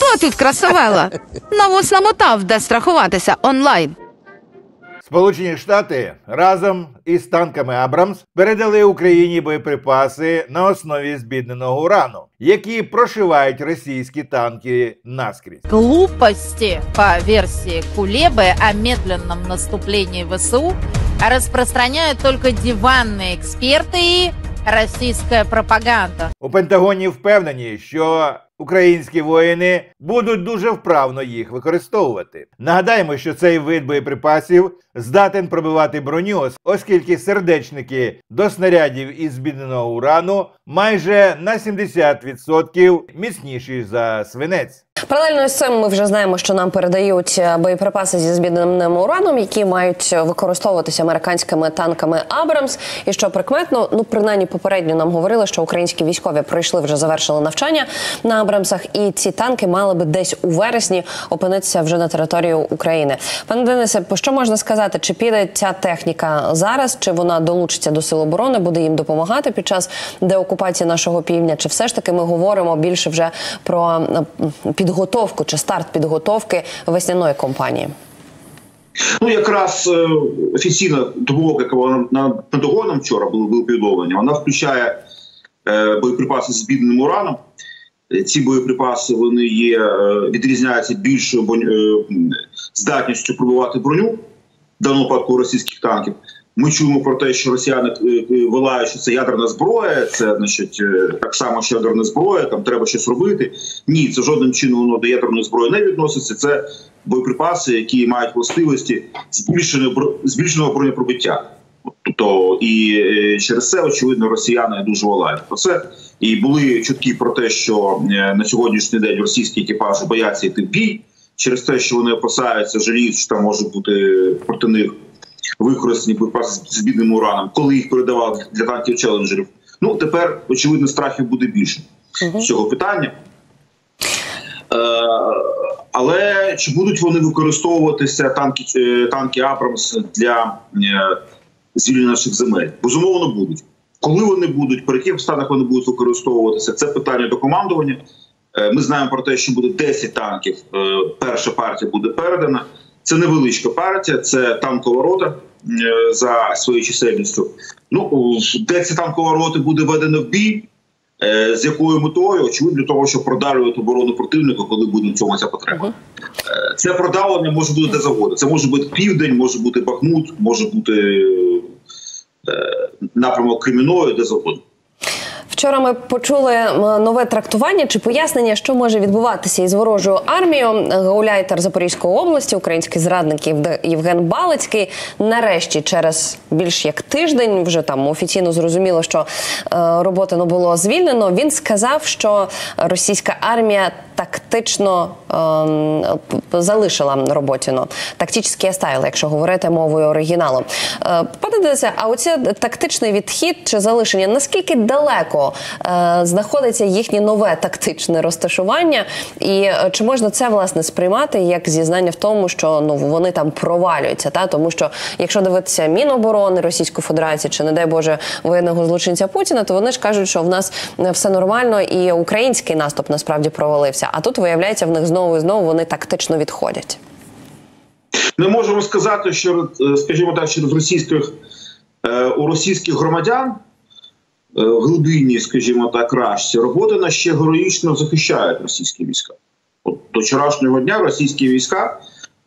тут красавела? На вус намотав, де страхуватися онлайн. Сполучені Штати разом із танками «Абрамс» передали Україні боєприпаси на основі збідненого урану, які прошивають російські танки наскрізь. Глупости, по версии Кулебы, о медленном наступлении ВСУ распространяют только диванные эксперты и российская пропаганда. У Пентагоні впевнені, що українські воїни будуть дуже вправно їх використовувати. Нагадаємо, що цей вид боєприпасів здатен пробивати броню, оскільки сердечники до снарядів із збідненого урану майже на 70% міцніші за свинець. Паралельно з цим ми вже знаємо, що нам передають боєприпаси зі збідненим ураном, які мають використовуватися американськими танками «Абрамс». І що прикметно, принаймні попередньо нам говорили, що українські військові пройшли, вже завершили навчання на «Абрамсах», і ці танки мали би десь у вересні опинитися вже на території України. Пане Денисе, що можна сказати, чи піде ця техніка зараз, чи вона долучиться до Сил оборони, буде їм допомагати під час деокупації нашого півдня, чи все ж таки ми говоримо більше вже про підготовку чи старт підготовки весняної кампанії? Якраз офіційна допомога, яка була над Пентагоном вчора, були повідомлення, вона включає боєприпаси з збідненим ураном. Ці боєприпаси, вони відрізняються більшою здатністю пробивати броню, в даному випадку російських танків. Ми чуємо про те, що росіяни вилають, що це ядерна зброя, це, значить, так само, що ядерна зброя, там треба щось робити. Ні, це жодним чином воно до ядерної зброї не відноситься. Це боєприпаси, які мають властивості збільшеного бронепробиття. Тобто, і через це, очевидно, росіяни дуже волають про це. І були чутки про те, що на сьогоднішній день російські екіпажі бояться йти в бій, через те, що вони опасаються, жаліють, що там може бути проти них використані боєприпаси з збідненим ураном, коли їх передавали для танків «Челенджерів». Тепер, очевидно, страхів буде більше з цього питання. Але чи будуть вони використовуватися, танки «Абрамс», для звільнення наших земель? Безумовно, будуть. Коли вони будуть, при яких обставинах вони будуть використовуватися, це питання до командування. Ми знаємо про те, що буде 10 танків, перша партія буде передана. Це невеличка партія, це танкова рота за своєю чисельністю. Де ця танкова рота буде введена в бій, з якою метою? Очевидно, для того, щоб продавлювати оборону противника, коли буде в цьому ця потреба. Це продавлення може бути де завгодно. Це може бути Південь, може бути Бахмут, може бути напрямок Кремінної, де завгодно. Вчора ми почули нове трактування чи пояснення, що може відбуватися із ворожою армією. Гауляйтер Запорізької області, український зрадник Євген Балицький, нарешті через більш як тиждень, вже там офіційно зрозуміло, що роботи не було звільнено, він сказав, що російська армія тактично залишила Роботіно. Тактичний оставила, якщо говорити мовою оригіналу. Пане Денисе, а оце тактичний відхід чи залишення, наскільки далеко знаходиться їхнє нове тактичне розташування, і чи можна це, власне, сприймати як зізнання в тому, що вони там провалюються, тому що, якщо дивитися Міноборони Російської Федерації, чи, не дай Боже, воєнного злочинця Путіна, то вони ж кажуть, що в нас все нормально і український наступ насправді провалився, а тут, виявляється, в них знову і знову вони тактично відходять. Ми можемо сказати, що, скажімо так, через у російських громадян в глибині, скажімо так, рашці, Роботина ще героїчно захищають російські війська. До вчорашнього дня російські війська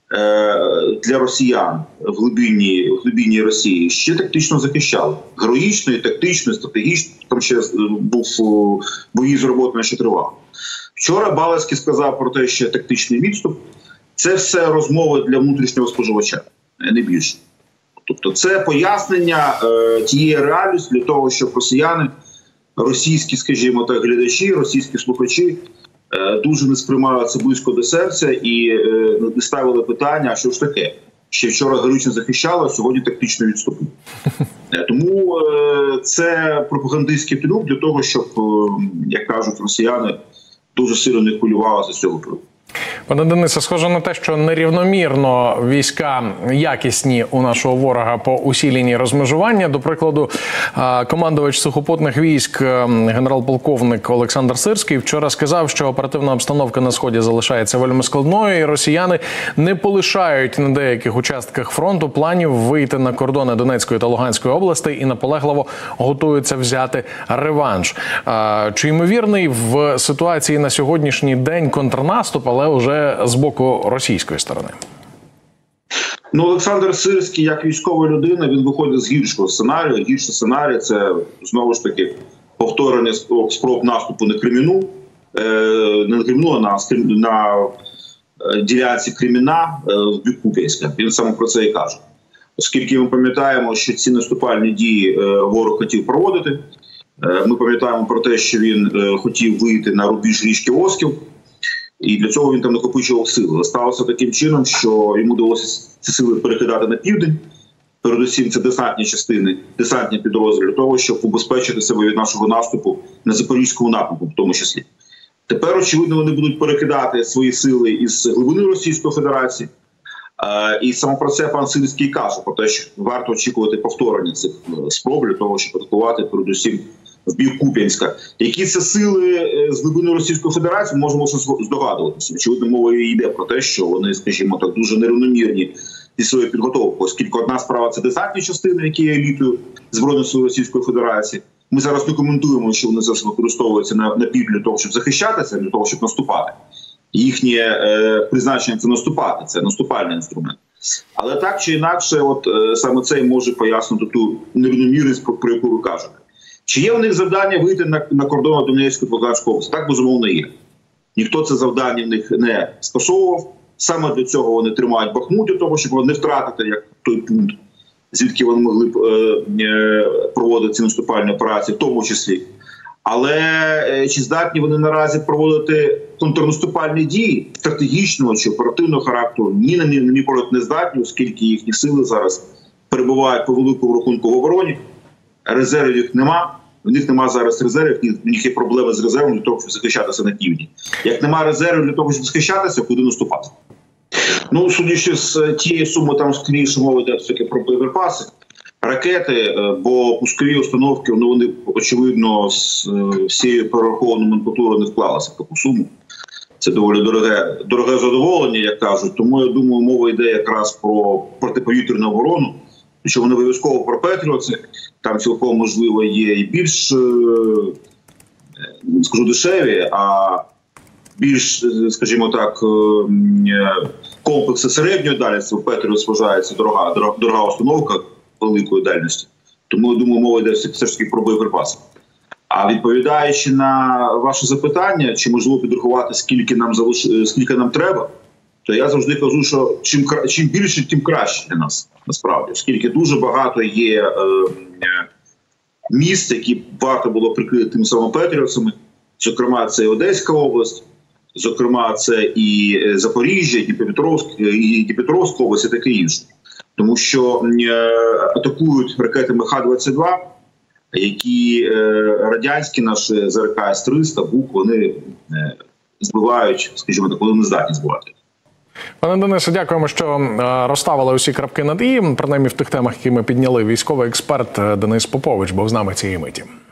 для росіян в глибині Росії ще тактично захищали. Героїчно, і тактично, і стратегічно. Там ще був бої з Роботина, що тривав. Вчора Балицький сказав про те, що тактичний відступ – це все розмови для внутрішнього споживача, не більше. Тобто це пояснення тієї реальності для того, щоб росіяни, російські, скажімо так, глядачі, російські слухачі дуже не сприймали це близько до серця і не ставили питання, а що ж таке? Ще вчора героїчно захищали, а сьогодні тактично відступили. Тому це пропагандистський трюк для того, щоб, як кажуть росіяни, дуже сильно не хвилювалися з цього приводу. Пане Денисе, схоже на те, що нерівномірно війська якісні у нашого ворога по усій лінії розмежування. До прикладу, командувач сухопутних військ, генерал-полковник Олександр Сирський вчора сказав, що оперативна обстановка на Сході залишається вельми складною, і росіяни не полишають на деяких участках фронту планів вийти на кордони Донецької та Луганської областей і наполегливо готуються взяти реванш. Чи ймовірний в ситуації на сьогоднішній день контрнаступ, але вже з боку російської сторони? Олександр Сирський, як військова людина, він виходить з гіршого сценарію. Гірший сценарій – це, знову ж таки, повторення спроб наступу на Креміну, не на Креміну, а на ділянці Креміна в бік Куп'янська. Він саме про це і каже. Оскільки ми пам'ятаємо, що ці наступальні дії ворог хотів проводити, ми пам'ятаємо про те, що він хотів вийти на рубіж річки Оскіл, і для цього він там накопичував сили. Сталося таким чином, що йому довелося ці сили перекидати на південь. Передусім, це десантні частини, десантні підрозділи, для того, щоб убезпечити себе від нашого наступу на Запорізькому напрямку, в тому числі. Тепер, очевидно, вони будуть перекидати свої сили із глибини Російської Федерації. І саме про це пан Сирський каже, про те, що варто очікувати повторення цих спроб для того, щоб атакувати передусім в бік Куп'янська. Які це сили з глибини Російської Федерації, можемо здогадуватися. Очевидно, мова йде про те, що вони, скажімо так, дуже нерівномірні зі своєю підготовкою, оскільки одна справа – це десантні частини, які є елітою Збройних сил Російської Федерації. Ми зараз не коментуємо, що вони зараз використовуються на півдні для того, щоб захищатися, для того, щоб наступати. Їхнє призначення – це наступати, це наступальний інструмент. Але так чи інакше, саме це і може пояснити ту нерівномірність, про яку ви кажете. Чи є у них завдання вийти на кордон Донецької та Луганської області? Так, безумовно, є. Ніхто це завдання в них не скасовував. Саме для цього вони тримають Бахмут, для того, щоб не втратити як той пункт, звідки вони могли б проводити ці наступальні операції, в тому числі. Але чи здатні вони наразі проводити контрнаступальні дії стратегічного чи оперативного характеру? Ні, на мій погляд, не здатні, оскільки їхні сили зараз перебувають по великому рахунку в обороні. Резервів їх нема. У них нема зараз резервів, у них є проблеми з резервом для того, щоб захищатися на півдні. Як нема резервів для того, щоб захищатися, куди наступати? Судячи з тієї суми, там скоріше мова йде все-таки про боєприпаси, ракети, бо пускові установки, вони, очевидно, з всією перерахованою номенклатурою не вклалися в таку суму. Це доволі дороге задоволення, як кажуть. Тому, я думаю, мова йде якраз про протиповітряну оборону, що вони обов'язково про Петріоти. Там цілком, можливо, є і більш, скажу, дешеві, а більш, скажімо так, комплекси середньої дальності. Петріот вважається дорога установка великої дальності. Тому, я думаю, мова йде все ж таки про боєприпаси. А відповідаючи на ваше запитання, чи можливо підрахувати, скільки нам треба, то я завжди кажу, що чим більше, тим краще для нас, насправді. Оскільки дуже багато є міст, які варто було прикрити тими самими Петріотами. Зокрема, це і Одеська область, зокрема, це і Запоріжжя, і Дніпропетровська область, і таке інше. Тому що атакують ракетами Х-22, які радянські наші ЗРК С-300, БУК, вони збивають, скажімо так, вони не здатні збивати. Пане Денисе, дякуємо, що розставили усі крапки над «і», принаймні в тих темах, які ми підняли. Військовий експерт Денис Попович був з нами цієї миті.